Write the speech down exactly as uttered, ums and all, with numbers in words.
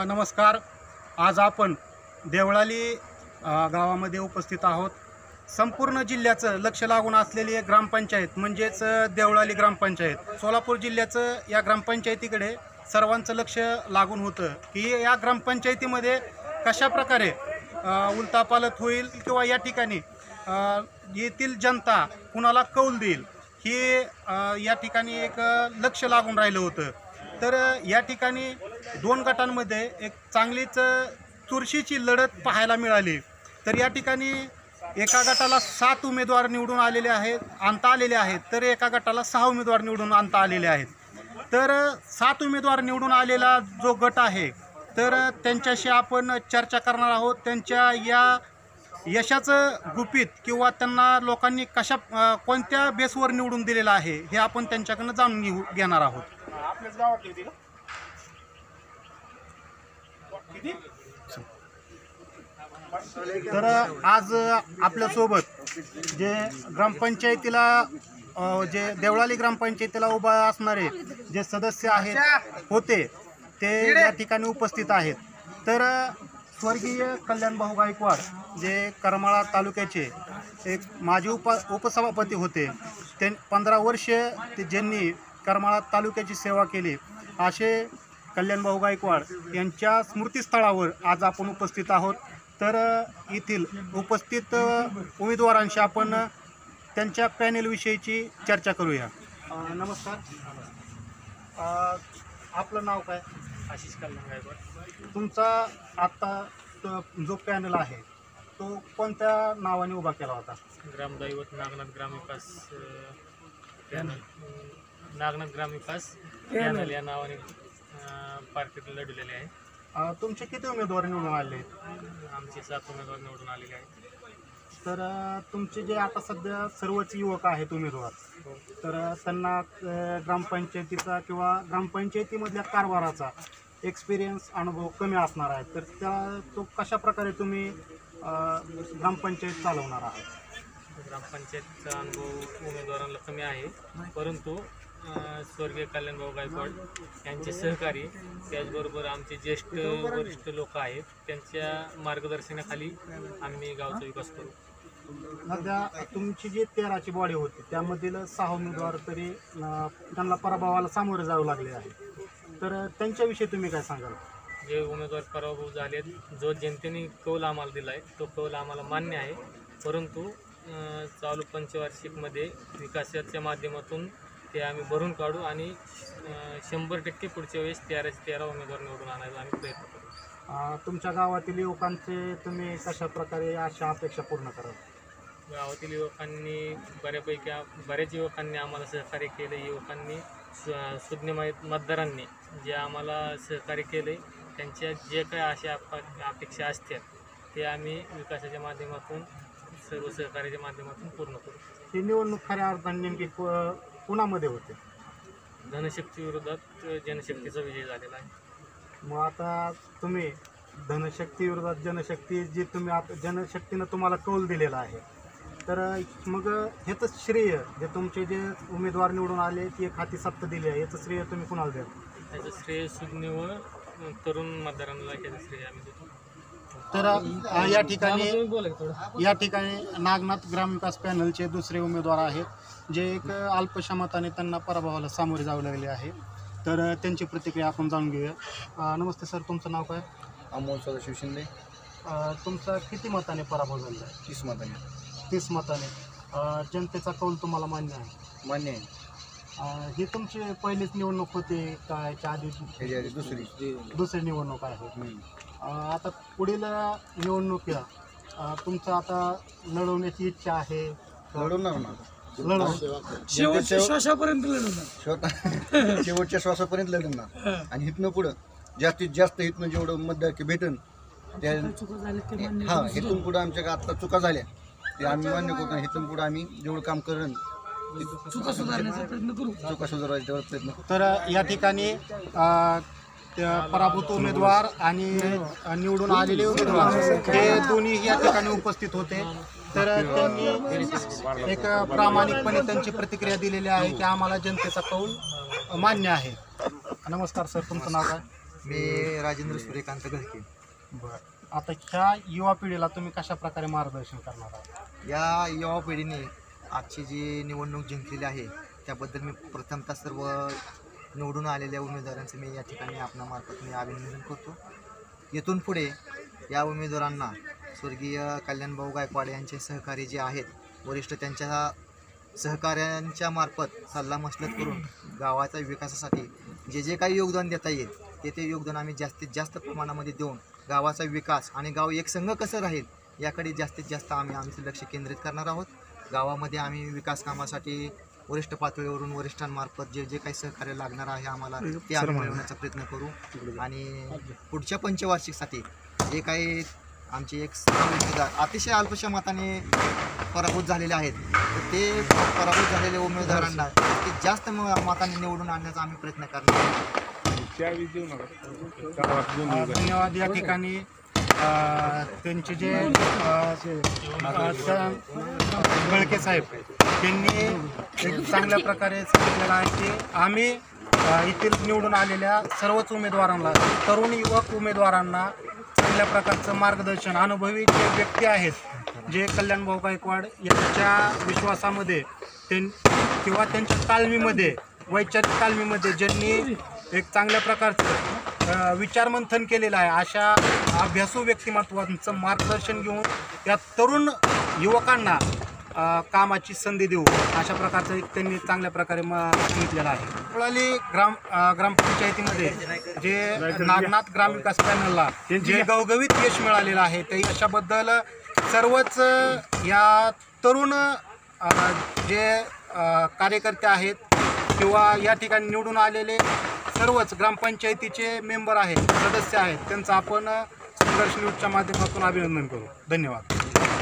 नमस्कार. आज आपण देवळाली अ, गावामध्ये उपस्थित आहोत. संपूर्ण जिल्ह्याचं लक्ष लागून असलेली एक ग्रामपंचायत म्हणजेच देवळाली ग्रामपंचायत. सोलापूर जिल्ह्याचं या ग्रामपंचायतीकडे सर्वांचं लक्ष लागून होतं की या ग्रामपंचायतीमध्ये कशा प्रकारे उलथापालथ होईल किंवा या ठिकाणी अ, येथील जनता कुणाला कौल देईल ही अ, या ठिकाणी एक लक्ष लागून राहिलं होतं. तर या ठिकाणी दोन गटांमध्ये एक चांगलीच चुरशीची लढत पाहायला मिळाली. तर या ठिकाणी एका गटाला सात उमेदवार निवडून आलेले आहेत आणता आलेले आहेत तर एका गटाला सहा उमेदवार निवडून आणता आलेले आहेत. तर सात उमेदवार निवडून आलेला जो गट आहे तर त्यांच्याशी आपण चर्चा करणार आहोत. त्यांच्या या यशाचं गुपित किंवा त्यांना लोकांनी कशा कोणत्या बेसवर निवडून दिलेलं आहे हे आपण त्यांच्याकडनं जाणून घेऊ घेणार आहोत. आपल्याच गावातली होती का? तर आज आपल्यासोबत जे ग्रामपंचायतीला जे देवळाली ग्रामपंचायतीला उभा असणारे जे सदस्य आहेत होते ते या ठिकाणी उपस्थित आहेत. तर स्वर्गीय कल्याण भाऊ गायकवाड जे करमाळा तालुक्याचे एक माजी उप उपसभापती होते. ते पंधरा वर्ष ते ज्यांनी करमाळा तालुक्याची सेवा केली असे कल्याण भाऊ गायकवाड यांच्या स्मृतीस्थळावर आज आपण उपस्थित आहोत. तर येथील उपस्थित उमेदवारांशी आपण त्यांच्या पॅनेलविषयीची चर्चा करूया. नमस्कार. आपलं नाव काय? आशिष कल्याण गायकवाड. तुमचा आत्ता जो पॅनल आहे तो कोणत्या नावाने उभा केला होता? ग्रामदैवत नागनाथ ग्रामविकास पॅनल नागनाथ ग्रामविकास पॅनल या नावाने पार्टीत लढलेले आहे. तुमचे किती उमेदवार निवडून आले? आमचे सात उमेदवार निवडून आलेले आहेत. तर तुमचे जे आता सध्या सर्वच युवक आहेत उमेदवार तर त्यांना ग्रामपंचायतीचा किंवा ग्रामपंचायतीमधल्या कारभाराचा एक्सपिरियन्स अनुभव कमी असणार आहे. तर त्या तो कशा प्रकारे तुम्ही ग्रामपंचायत चालवणार आहात? ग्रामपंचायतचा अनुभव उमेदवारांना कमी आहे परंतु स्वर्गीय कल्याणभाऊ गायकवाड यांचे सहकारी त्याचबरोबर आमचे ज्येष्ठ वरिष्ठ लोक आहेत त्यांच्या मार्गदर्शनाखाली आम्ही गावचा विकास करू. सध्या तुमची जी तेराची बॉडी होती त्यामधील सहा उमेदवार तरी त्यांना पराभवाला सामोरे जावं लागले आहे. तर त्यांच्याविषयी तुम्ही काय सांगाल? जे उमेदवार पराभव झालेत जो जनतेने कौल आम्हाला दिला आहे तो कौल आम्हाला मान्य आहे परंतु चालू पंचवार्षिकमध्ये विकासाच्या माध्यमातून ते आम्ही भरून काढू आणि शंभर टक्के पुढच्या वेळेस तेराचे तेरा उमेदवार निवडून आणायला आम्ही प्रयत्न करू. तुमच्या गावातील युवकांचे तुम्ही कशा प्रकारे अशा अपेक्षा पूर्ण कराल? गावातील युवकांनी बऱ्यापैकी बऱ्याच युवकांनी आम्हाला सहकार्य केले. युवकांनी सुज्ञ मतदारांनी जे आम्हाला सहकार्य केले त्यांच्या जे काय अशा अपेक्षा असतात ते आम्ही विकासाच्या माध्यमातून सर्व सहकार्याच्या माध्यमातून पूर्ण करू. ही निवडणूक खऱ्या अर्थाने नेमकी कुणामध्ये होते? धनशक्ती विरोधात जनशक्तीचा विजय झालेला आहे. मग आता तुम्ही धनशक्ती विरोधात जनशक्ती जी तुम्ही आता जनशक्तीनं तुम्हाला कौल दिलेला आहे तर मग ह्याचं श्रेय जे तुमचे जे उमेदवार निवडून आले ती एक हाती सत्ता दिली आहे याचं श्रेय तुम्ही कुणाला द्याल? त्याचं श्रेय सुज्ञ व तरुण मतदारांना याचं श्रेय आम्ही देतो. तर या ठिकाणी या ठिकाणी नागनाथ ग्रामविकास पॅनलचे दुसरे उमेदवार आहेत जे एक अल्पशा मताने त्यांना पराभवाला सामोरे जावे लागले आहे. तर त्यांची प्रतिक्रिया आपण जाणून घेऊया. नमस्ते सर, तुमचं नाव काय? अमोल सदाशिव शिंदे. तुमचा किती मताने पराभव झाला आहे? तीस मताने. तीस मताने. जनतेचा कौल तुम्हाला मान्य आहे? मान्य आहे. ही तुमची पहिलीच निवडणूक होती का याच्या आधी? दुसरी दुसरी निवडणूक आहे. आता पुढील निवडणुकीला तुमचं आता लढवण्याची इच्छा आहे? लढवणार ना. शेवटच्या श्वासापर्यंत लढवणार. शेवटच्या श्वासापर्यंत लढवणार आणि इथनं पुढं जास्तीत जास्त इथनं जेवढं मतदार भेटेन त्या हां इथून पुढं आमच्या आत्ता चुका झाल्या ते आम्ही मान्य करतो. इथून पुढं आम्ही जेवढं काम करेन चुका सुधारण्याचा प्रयत्न करू. चुका सुधारायचा तेवढा प्रयत्न. तर या ठिकाणी पराभूत उमेदवार आणि निवडून आलेले उमेदवार हे दोन्ही या ठिकाणी उपस्थित होते. तर त्यांनी एक प्रामाणिकपणे त्यांची प्रतिक्रिया दिलेली आहे की आम्हाला जनतेचा कौल मान्य आहे. नमस्कार सर, तुमचं नाव काय? मी राजेंद्र सूर्यकांत घरके. बरं. आता ह्या युवा पिढीला तुम्ही कशा प्रकारे मार्गदर्शन करणार आहात? या युवा पिढीने आजची जी निवडणूक जिंकलेली आहे त्याबद्दल मी प्रथमतः सर्व निवडून आलेल्या उमेदवारांचं मी या ठिकाणी आपणामार्फत मी अभिनंदन करतो. येथून पुढे या उमेदवारांना स्वर्गीय कल्याणभाऊ गायकवाड यांचे सहकारी जे आहेत वरिष्ठ, त्यांच्या सहकाऱ्यांच्या मार्फत सल्लामसलत करून गावाच्या विकासासाठी जे जे काही योगदान देता येईल ते ते योगदान आम्ही जास्तीत जास्त प्रमाणामध्ये देऊन गावाचा विकास आणि गाव एकसंघ कसं राहील याकडे जास्तीत जास्त आम्ही आमचं लक्ष केंद्रित करणार आहोत. गावामध्ये आम्ही विकास कामासाठी वरिष्ठ पातळीवरून वरिष्ठांमार्फत जे जे काही सहकार्य लागणार आहे आम्हाला ते आम्ही मिळवण्याचा प्रयत्न करू. आणि पुढच्या पंचवार्षिकसाठी जे काही आमचे एक उमेदवार अतिशय अल्पशा मताने पराभूत झालेले आहेत तर ते पराभूत झालेल्या उमेदवारांना ते जास्त मताने निवडून आणण्याचा आम्ही प्रयत्न करणार आहोत. धन्यवाद. या ठिकाणी अ, त्यांचे जे अ, अ, गळके साहेब त्यांनी एक चांगल्या प्रकारे सांगितलेलं आहे की आम्ही अ, येथील निवडून आलेल्या सर्वच उमेदवारांना, तरुण युवक उमेदवारांना चांगल्या प्रकारचं मार्गदर्शन, अनुभवी जे व्यक्ती आहेत जे कल्याणभाऊ गायकवाड यांच्या विश्वासामध्ये त्यां किंवा त्यांच्या तालमीमध्ये, वैचारिक तालमीमध्ये ज्यांनी एक चांगल्या प्रकारचं विचारमंथन केलेलं आहे अशा अभ्यासू व्यक्तिमत्वांचं मार्गदर्शन घेऊन या तरुण युवकांना कामाची संधी देऊ अशा प्रकारचं एक त्यांनी चांगल्या प्रकारे म सांगितलेलं आहे. देवळाली ग्राम ग्रामपंचायतीमध्ये जे नागनाथ ग्रामविकास पॅनलला जे गवगवीत यश मिळालेलं आहे त्या यशाबद्दल सर्वच या तरुण जे कार्यकर्ते आहेत किंवा या ठिकाणी निवडून आलेले सर्वच ग्रामपंचायतीचे मेंबर आहेत, सदस्य आहेत, त्यांचं आपण संघर्ष न्यूजच्या माध्यमातून अभिनंदन करू. धन्यवाद.